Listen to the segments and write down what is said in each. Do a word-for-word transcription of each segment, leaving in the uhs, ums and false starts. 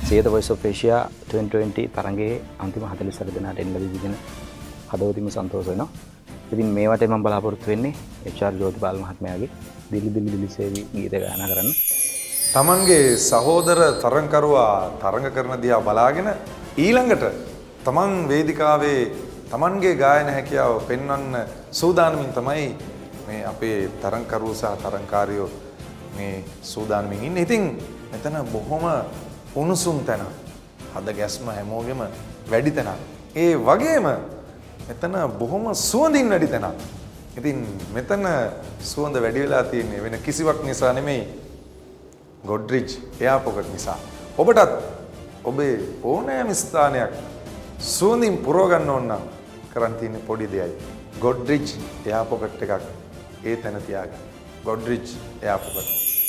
Siyatha voice of Asia twenty twenty තරඟයේ අන්තිම හතළිස් හත දෙනාට එන්න ලැබී දින හදවතින්ම සන්තෝෂ වෙනවා. ඉතින් මේ වටේ මම බලාපොරොත්තු වෙන්නේ එච් ආර් ජෝතිපාල මහත්මයාගේ දිලි දිලි දිලි සේවි ගීත ගායනා කරන්න. තමන්ගේ සහෝදර තරඟකරුවා තරඟ කරන දිහා බලාගෙන ඊළඟට තමන් වේදිකාවේ තමන්ගේ ගායන හැකියාව පෙන්වන්න සූදානමින් තමයි මේ අපේ තරඟකරුවෝ සහ තරඟකාරියෝ මේ සූදානමින් ඉන්නේ. ඉතින් මෙතන බොහොම උණුසුම් තැන, හද ගැස්ම හැමෝගෙම වැඩි තැනක්. ඒ වගේම මෙතන බොහොම සුවඳින් වැඩි තැනක්. ඉතින් මෙතන සුවඳ වැඩි වෙලා තියෙන්නේ වෙන කිසිවක් නිසා නෙමෙයි, ගොඩ්රිජ් එයාපොකට් නිසා. ඔබටත් ඔබේ ඕනෑම ස්ථානයක් සුවඳින් පුරව ගන්න ඕන නම් කරන් තියෙන පොඩි දෙයයි. ගොඩ්රිජ් එයාපොකට් එකක් ඒ තැන තියාගන්න. ගොඩ්රිජ් එයාපොකට්.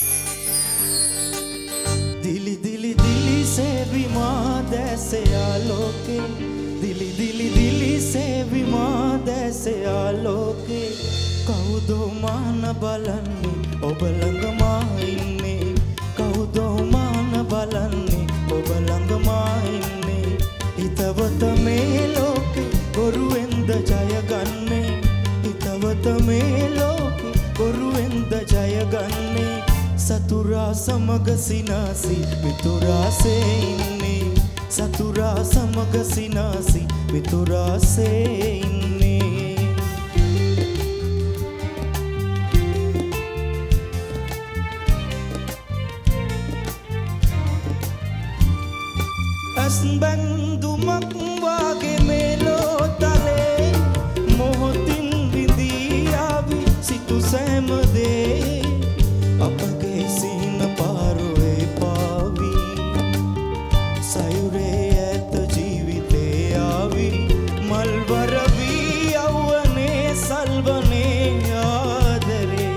दिली दिली दिली से विमा दैसे आलोके दिली दिली दिली से विमा दैसे आलोके कौदो मान බලන්නේ ඔබ ළඟමා ඉන්නේ කවුදෝ මාන බලන්නේ ඔබ ළඟමා ඉන්නේ හිතවත මේ ලෝකේ බොරුවෙන්ද ජය ගන්නේ හිතවත මේ ලෝකේ බොරුවෙන්ද ජය ගන්නේ සතුරා සමග සිනාසි මිතුරාසේ ඉන්නේ සතුරා සමග සිනාසි මිතුරාසේ ඉන්නේ අස්බන්දුමක් වාගේ මේලෝ තලේ මොහොතින් විදී ආවි සිටු සෑමදේ අපගේ සීන පාරුවේ පාවි සයුරේ ඇත ජීවිතේ ආවි මල්වර වී යවුවනේ සල්වනේ ආදරේ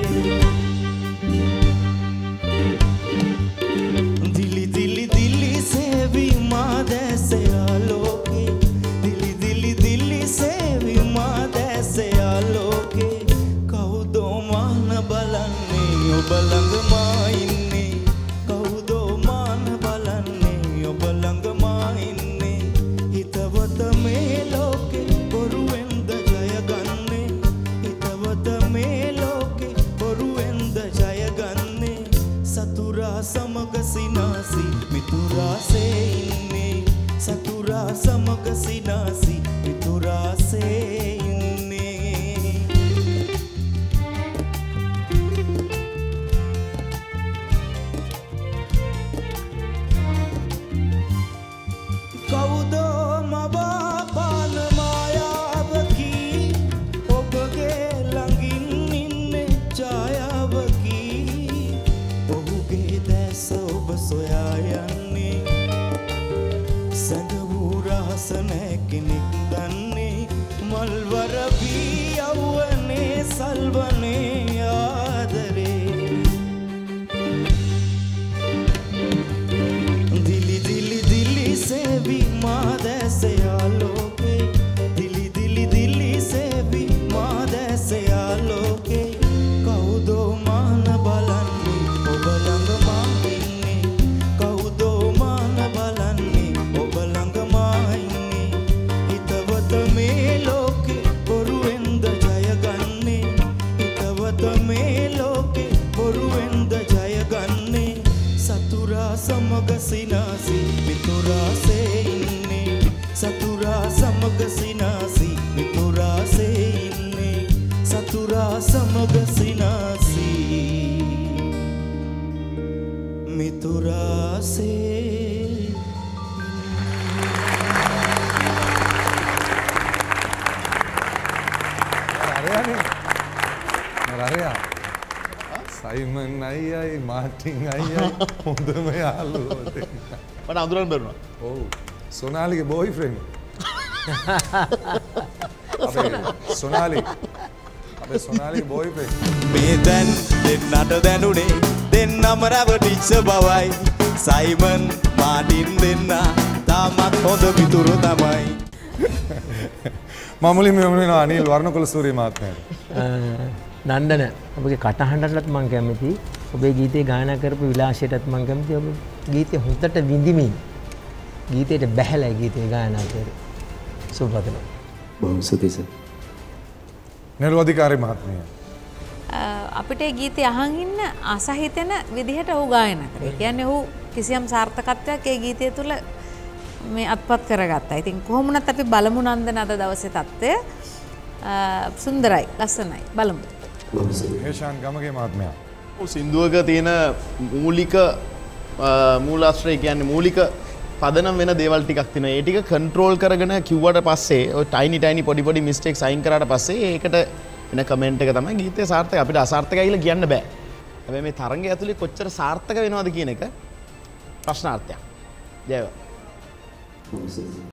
දිලි දිලි දිලි සේවි මා දැසේ ආලෝකේ දිලි දිලි දිලි සේවි මා දැසේ ආලෝකේ කවුදෝ මාන බලන්නේ ඔබ ළඟමා ඉන්නේ කවුදෝ මාන බලන්නේ ඔබ ළඟමා ඉන්නේ හිතවත මේ ලෝකේ බොරුවෙන්ද ජය ගන්නේ හිතවත මේ ලෝකේ බොරුවෙන්ද ජය ගන්නේ සතුරා සමග සිනාසි මිතුරාසේ ඉන්නේ සතුරා සමග සිනාසි මිතුරාසේ මල්වර වී යවුවනේ සල්වනේ ආදරේ දිලි දිලි දිලි සේවි මා දැසේ ආලෝකේ දිලි දිලි දිලි සේවි මා දැසේ ආලෝකේ කවුදෝ මාන බලන්නේ ඔබ ළඟමා ඉන්නේ කවුදෝ මාන බලන්නේ ඔබ ළඟමා ඉන්නේ හිතවත මේ ලෝකේ බොරුවෙන්ද ජය ගන්නේ හිතවත මේ ලෝකේ බොරුවෙන්ද ජය ගන්නේ සතුරා සමග සිනාසි මිතුරාසේ ඉන්නේ සතුරා සමග සිනාසි මිතුරාසේ ඉන්නේ සතුරා සමග සිනාසි මිතුරාසේ සයිමන් අයියයි මාටින් අයියයි හොඳම යාළුවෝ දෙන්න. මට අඳුරන්න බැරුණා. ඔව්. සොනාලිගේ බෝයිෆ්‍රෙන්ඩ්. අපේ සොනාලි. අපේ සොනාලිගේ බෝයිෆ්‍රෙන්ඩ්. මේ දැන් දෙන්නට දැනුනේ දෙන්නම රැවටිච්ච බවයි සයිමන් මාටින් දෙන්න තාමත් හොඳ මිතුරු තමයි. මම මුලින්ම යමුනේ අනිල් වර්ණකුල සූරිය මහත්මයාට. නන්දන ඔබගේ කටහඬටත් මම කැමතියි. ඔබේ ගීතේ ගායනා කරපු විලාසයටත් මම කැමතියි. ඔබ ගීතේ හොඳට විඳිමින් ගීතයට බැහැලා ගීතය ගායනා කරේ. සුබපතන. බොහොම ස්තුතියි සර්. නිර්වාධිකාරී මහත්මිය. අපිට ඒ ගීතය අහන් ඉන්න අසහිතන විදිහට ඔහු ගායනා කරේ. ඒ කියන්නේ ඔහු කිසියම් සාර්ථකත්වයක් ඒ ගීතය තුළ මේ අත්පත් කරගත්තා. ඉතින් කොහොම වුණත් අපි බලමු නන්දන අද දවසේ තත්ත්වය. සුන්දරයි, ලස්සනයි. බලමු. හේෂාන් ගමගේ මහත්මයා. සින්දුවක තියෙන මූලික මූලාශ්‍රය කියන්නේ මූලික පදනම් වෙන දේවල් ටිකක් තියෙනවා. ඒ ටික කන්ට්‍රෝල් කරගෙන කිව්වට පස්සේ ඔය ටයිනි ටයිනි පොඩි පොඩි මිස්ටේක්ස් අයින් කරාට පස්සේ ඒකට එන කමෙන්ට් එක තමයි ගීතය සාර්ථකයි. අපිට අසාර්ථකයි කියලා කියන්න බෑ. හැබැයි මේ තරංගය ඇතුලේ කොච්චර සාර්ථක වෙනවද කියන එක ප්‍රශ්නාර්ථයක්. ජයව.